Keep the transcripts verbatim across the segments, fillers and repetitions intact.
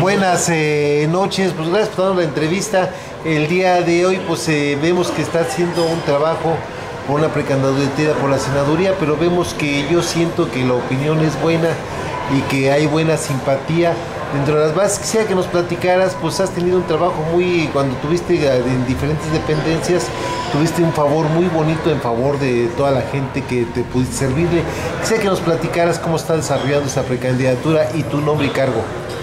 Buenas eh, noches, pues gracias por darnos la entrevista. El día de hoy pues eh, vemos que está haciendo un trabajo por una precandidatura por la senaduría, pero vemos que yo siento que la opinión es buena y que hay buena simpatía. Dentro de las bases, quisiera que nos platicaras, pues has tenido un trabajo muy, cuando tuviste en diferentes dependencias, tuviste un favor muy bonito en favor de toda la gente que te pudiste servirle. Quisiera que nos platicaras cómo está desarrollando esa precandidatura y tu nombre y cargo.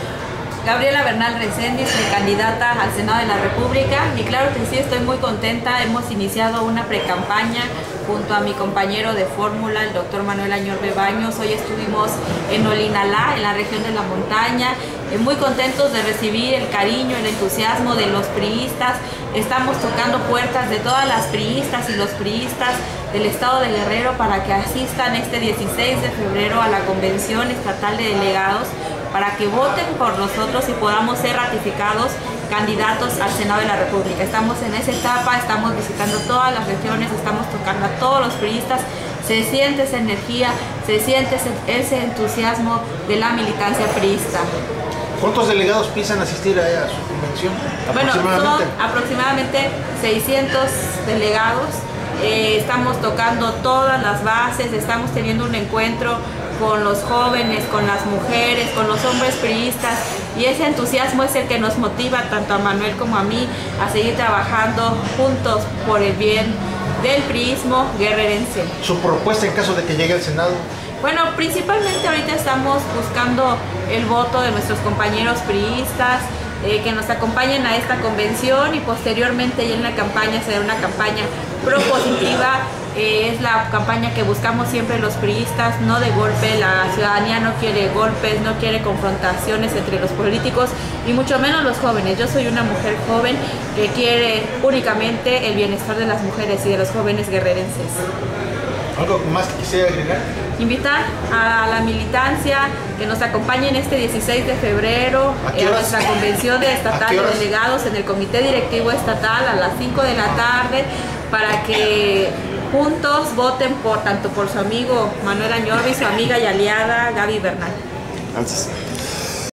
Gabriela Bernal Reséndiz, precandidata al Senado de la República, y claro que sí, estoy muy contenta. Hemos iniciado una precampaña junto a mi compañero de fórmula, el doctor Manuel Añorbe Baños. Hoy estuvimos en Olinalá, en la región de la montaña, eh, muy contentos de recibir el cariño, el entusiasmo de los priistas. Estamos tocando puertas de todas las priistas y los priistas del estado de Guerrero para que asistan este dieciséis de febrero a la Convención Estatal de Delegados, para que voten por nosotros y podamos ser ratificados candidatos al Senado de la República. Estamos en esa etapa, estamos visitando todas las regiones, estamos tocando a todos los priistas. Se siente esa energía, se siente ese, ese entusiasmo de la militancia priista. ¿Cuántos delegados piensan asistir a, a su convención? Bueno, son aproximadamente seiscientos delegados. Eh, estamos tocando todas las bases, estamos teniendo un encuentro con los jóvenes, con las mujeres, con los hombres priistas, y ese entusiasmo es el que nos motiva tanto a Manuel como a mí a seguir trabajando juntos por el bien del priismo guerrerense. ¿Su propuesta en caso de que llegue al Senado? Bueno, principalmente ahorita estamos buscando el voto de nuestros compañeros priistas, eh, que nos acompañen a esta convención, y posteriormente ya en la campaña será una campaña propositiva. Eh, es la campaña que buscamos siempre los priistas, no de golpe. La ciudadanía no quiere golpes, no quiere confrontaciones entre los políticos y mucho menos los jóvenes. Yo soy una mujer joven que quiere únicamente el bienestar de las mujeres y de los jóvenes guerrerenses. ¿Algo más que quisiera agregar? Invitar a la militancia que nos acompañen este dieciséis de febrero ¿A, a nuestra convención de estatal de delegados en el Comité Directivo Estatal a las cinco de la tarde, para que juntos voten por tanto por su amigo Manuel Añorbe y su amiga y aliada Gaby Bernal. Gracias.